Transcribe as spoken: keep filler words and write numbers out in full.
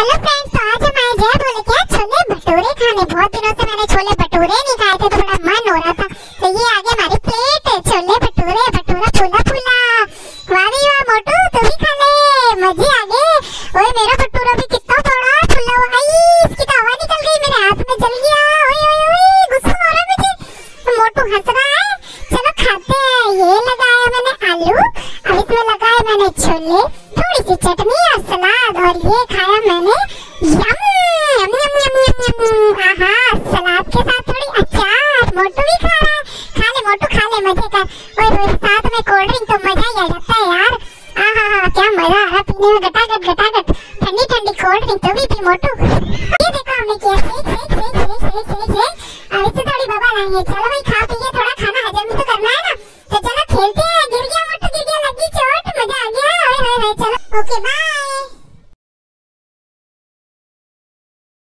Hello friends, तो आज हम आए जय बोले क्या छोले भटूरे खाने। बहुत दिनों से मैंने छोले भटूरे नहीं खाए थे तो बड़ा मन हो रहा था, तो ये आ गया हमारी प्लेट छोले भटूरे, भटूरा फूला फूला। वाह भी वाह मोटू, तू भी खा ले, मजे आ गए। ओए मेरा भटूरा भी कितना बड़ा फूला हुआ, इसकी तो हवा निकल गई, मेरे हाथ में जल गया। ओए ओए ओए गुस्सा आ रहा है मुझे। मोटू हंस रहा है, चलो खाते हैं। ये लगाया मैंने आलू, अब इसमें लगाए मैंने छोले, थोड़ी सी चटनी और सलाद, और ये खाया मैंने यम यम यम यम यम यम। आहा, सलाद के साथ थोड़ी अचार। मोटू भी खा रहा है, खा ले मोटू खा ले, मजे कर। और और साथ में कोल्ड ड्रिंक, तो मजा ही आ जाता है यार। आहा क्या मजा आ रहा पीने में, गटागट गटागट ठंडी ठंडी कोल्ड ड्रिंक। तो भी पी मोटू। ये देखो हमने किया सेक सेक सेक सेक सेक सेक सेक। अब इससे थोड़ी बबल आएंगे। चलो भाई खा पी के थोड़ा खाना हजम भी तो करना है ना, तो चलो खेलते हैं। गिर गया मोटू, गिर गया, लगी चोट, मजा आ गया। हाय हाय हाय, चलो ओके बाय।